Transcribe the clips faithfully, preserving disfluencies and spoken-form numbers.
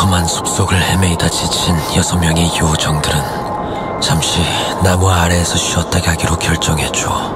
험한 숲속을 헤매이다 지친 여섯 명의 요정들은 잠시 나무 아래에서 쉬었다 가기로 결정했죠.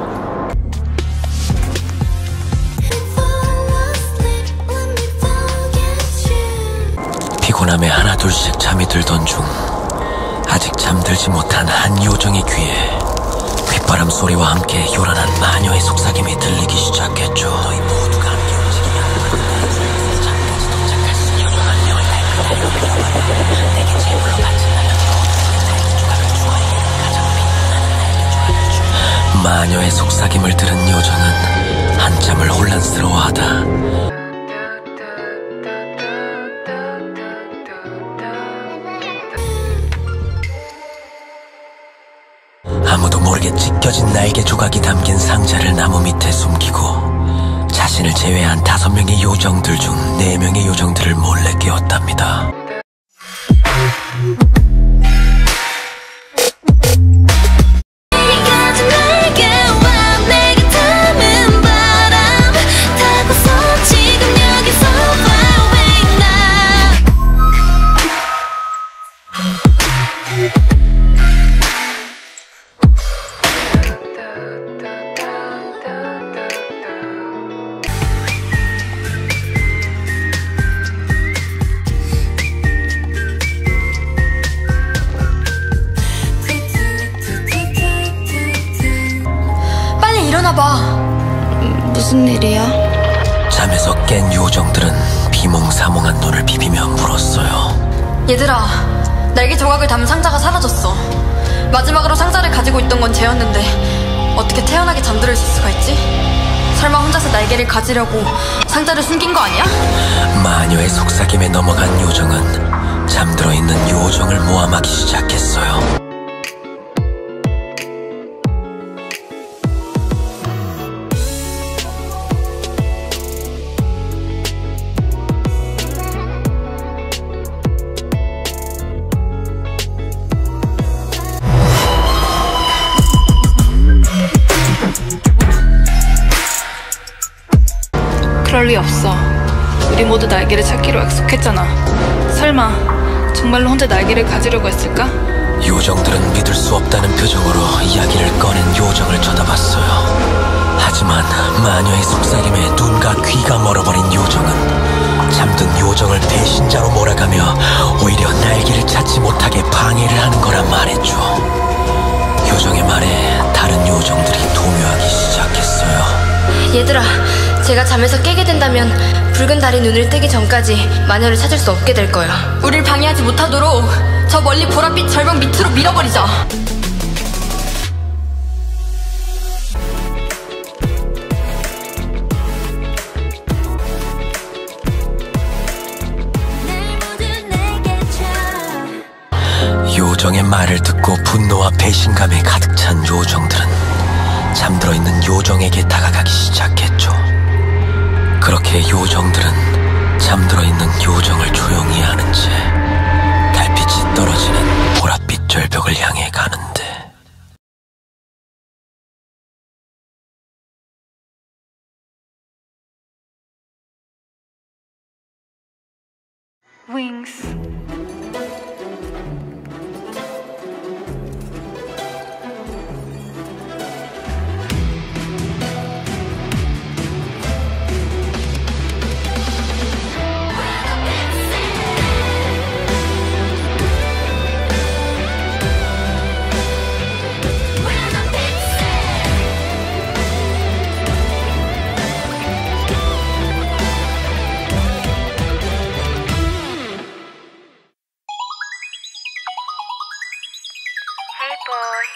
피곤함에 하나둘씩 잠이 들던 중 아직 잠들지 못한 한 요정의 귀에 귓바람 소리와 함께 요란한 마녀의 속삭임이 들리기 시작했죠. 너희 모두가 함께 움직이면 잠까지 도착할 수 요정 한 명을 내가 내게 제물로 바친다면 모두에게 날개 조각을 주어에게 가장 빛나는 날개 조각을 주. 마녀의 속삭임을 들은 요정은 한참을 혼란스러워하다 아무도 모르게 찢겨진 날개 조각이 담긴 상자를 나무 밑에 숨기고 자신을 제외한 다섯 명의 요정들 중 네 명의 요정들을 몰래 깨웠답니다. 일어나봐. 무슨 일이야? 잠에서 깬 요정들은 비몽사몽한 눈을 비비며 물었어요. 얘들아, 날개 조각을 담은 상자가 사라졌어. 마지막으로 상자를 가지고 있던 건 쟤였는데 어떻게 태연하게 잠들어 있을 수가 있지? 설마 혼자서 날개를 가지려고 상자를 숨긴 거 아니야? 마녀의 속삭임에 넘어간 요정은 잠들어 있는 요정을 모함하기 시작했어요. 그럴 리 없어. 우리 모두 날개를 찾기로 약속했잖아. 설마 정말로 혼자 날개를 가지려고 했을까? 요정들은 믿을 수 없다는 표정으로 이야기를 꺼낸 요정을 쳐다봤어요. 하지만 마녀의 속삭임에 눈과 귀가 멀어버린 요정은 잠든 요정을 배신자로 몰아가며 오히려 날개를 찾지 못하게 방해를 하는 거라 말했죠. 요정의 말에 다른 요정들이 동요하기 시작했어요. 얘들아, 제가 잠에서 깨게 된다면 붉은 달이 눈을 뜨기 전까지 마녀를 찾을 수 없게 될 거야. 우릴 방해하지 못하도록 저 멀리 보랏빛 절벽 밑으로 밀어버리자. 요정의 말을 듣고 분노와 배신감에 가득 찬 요정들은 잠들어 있는 요정에게 다가가기 시작했죠. 그렇게 요정들은 잠들어 있는 요정을 조용히 하는 채 달빛이 떨어지는 보랏빛 절벽을 향해 가는데 Wings. Hey boy,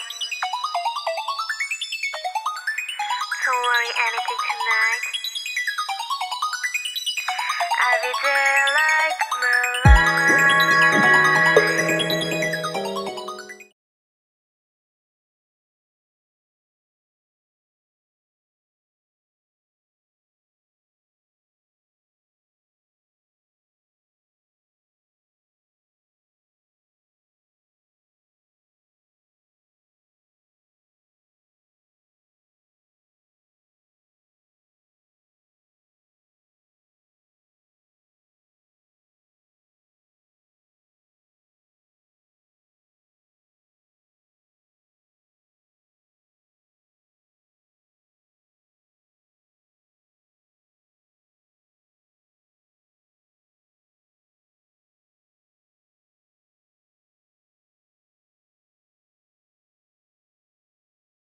don't worry anything tonight. I'll be there like moon.